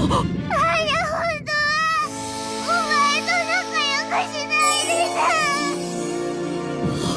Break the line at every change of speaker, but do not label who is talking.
お前と仲良くしないでさ。